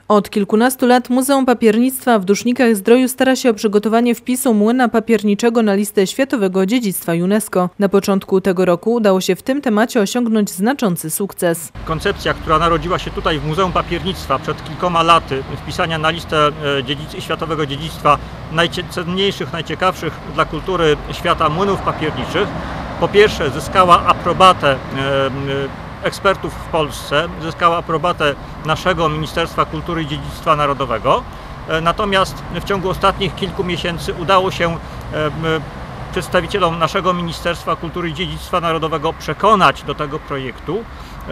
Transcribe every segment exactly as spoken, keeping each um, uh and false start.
Od kilkunastu lat Muzeum Papiernictwa w Dusznikach-Zdroju stara się o przygotowanie wpisu młyna papierniczego na listę Światowego Dziedzictwa UNESCO. Na początku tego roku udało się w tym temacie osiągnąć znaczący sukces. Koncepcja, która narodziła się tutaj w Muzeum Papiernictwa przed kilkoma laty, wpisania na listę dziedzic- Światowego Dziedzictwa najcenniejszych, najciekawszych dla kultury świata młynów papierniczych, po pierwsze zyskała aprobatę ekspertów w Polsce, zyskała aprobatę naszego Ministerstwa Kultury i Dziedzictwa Narodowego. Natomiast w ciągu ostatnich kilku miesięcy udało się przedstawicielom naszego Ministerstwa Kultury i Dziedzictwa Narodowego przekonać do tego projektu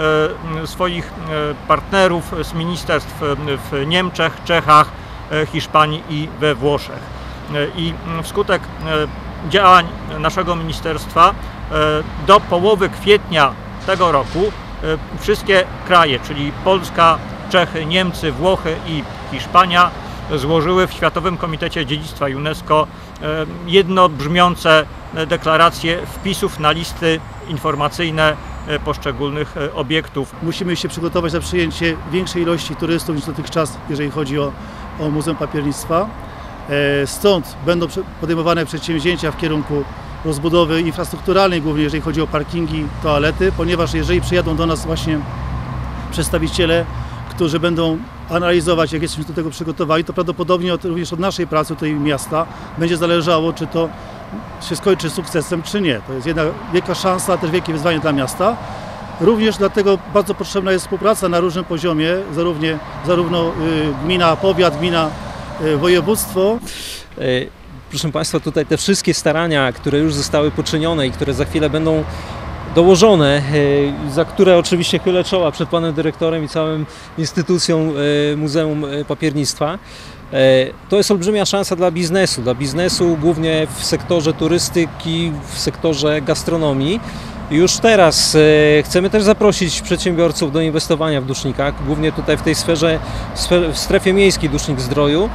swoich partnerów z ministerstw w Niemczech, Czechach, Hiszpanii i we Włoszech. I wskutek działań naszego ministerstwa do połowy kwietnia tego roku wszystkie kraje, czyli Polska, Czechy, Niemcy, Włochy i Hiszpania złożyły w Światowym Komitecie Dziedzictwa UNESCO jednobrzmiące deklaracje wpisów na listy informacyjne poszczególnych obiektów. Musimy się przygotować na przyjęcie większej ilości turystów niż dotychczas, jeżeli chodzi o, o Muzeum Papiernictwa. Stąd będą podejmowane przedsięwzięcia w kierunku rozbudowy infrastrukturalnej, głównie jeżeli chodzi o parkingi, toalety, ponieważ jeżeli przyjadą do nas właśnie przedstawiciele, którzy będą analizować, jak jesteśmy do tego przygotowani, to prawdopodobnie od, również od naszej pracy tutaj miasta będzie zależało, czy to się skończy sukcesem, czy nie. To jest jedna wielka szansa, też wielkie wyzwanie dla miasta. Również dlatego bardzo potrzebna jest współpraca na różnym poziomie, zarówno, zarówno gmina, powiat, gmina, województwo. Proszę Państwa, tutaj te wszystkie starania, które już zostały poczynione i które za chwilę będą dołożone, za które oczywiście chylę czoła przed Panem Dyrektorem i całą instytucją Muzeum Papiernictwa, to jest olbrzymia szansa dla biznesu, dla biznesu głównie w sektorze turystyki, w sektorze gastronomii. Już teraz chcemy też zaprosić przedsiębiorców do inwestowania w Dusznikach, głównie tutaj w tej sferze, w strefie miejskiej Dusznik-Zdroju,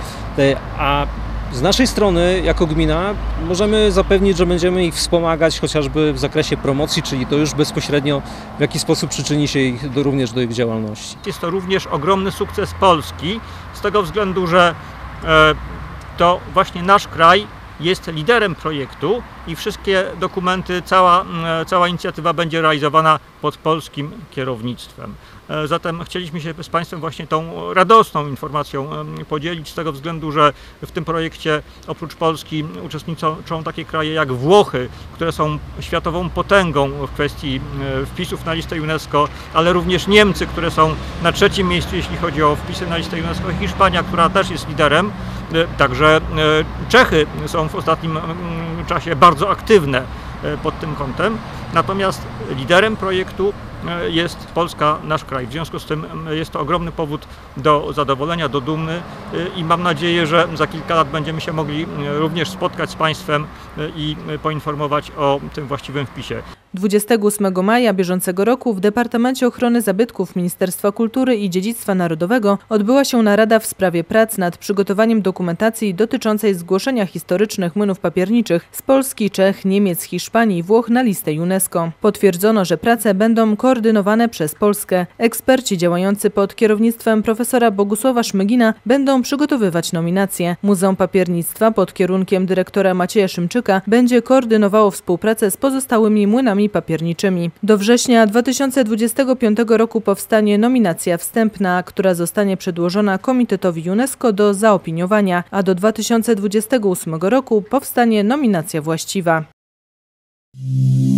a z naszej strony, jako gmina, możemy zapewnić, że będziemy ich wspomagać chociażby w zakresie promocji, czyli to już bezpośrednio w jaki sposób przyczyni się ich do, również do ich działalności. Jest to również ogromny sukces Polski, z tego względu, że e, to właśnie nasz kraj jest liderem projektu i wszystkie dokumenty, cała, cała inicjatywa będzie realizowana pod polskim kierownictwem. Zatem chcieliśmy się z Państwem właśnie tą radosną informacją podzielić, z tego względu, że w tym projekcie oprócz Polski uczestniczą takie kraje jak Włochy, które są światową potęgą w kwestii wpisów na listę UNESCO, ale również Niemcy, które są na trzecim miejscu, jeśli chodzi o wpisy na listę UNESCO, i Hiszpania, która też jest liderem. Także Czechy są w ostatnim czasie bardzo aktywne pod tym kątem, natomiast liderem projektu jest Polska, nasz kraj. W związku z tym jest to ogromny powód do zadowolenia, do dumy i mam nadzieję, że za kilka lat będziemy się mogli również spotkać z Państwem i poinformować o tym właściwym wpisie. dwudziestego ósmego maja bieżącego roku w Departamencie Ochrony Zabytków Ministerstwa Kultury i Dziedzictwa Narodowego odbyła się narada w sprawie prac nad przygotowaniem dokumentacji dotyczącej zgłoszenia historycznych młynów papierniczych z Polski, Czech, Niemiec, Hiszpanii i Włoch na listę UNESCO. Potwierdzono, że prace będą koordynowane przez Polskę. Eksperci działający pod kierownictwem profesora Bogusława Szmygina będą przygotowywać nominacje. Muzeum Papiernictwa pod kierunkiem dyrektora Macieja Szymczyka będzie koordynowało współpracę z pozostałymi młynami papierniczymi. Do września dwa tysiące dwudziestego piątego roku powstanie nominacja wstępna, która zostanie przedłożona Komitetowi UNESCO do zaopiniowania, a do dwa tysiące dwudziestego ósmego roku powstanie nominacja właściwa.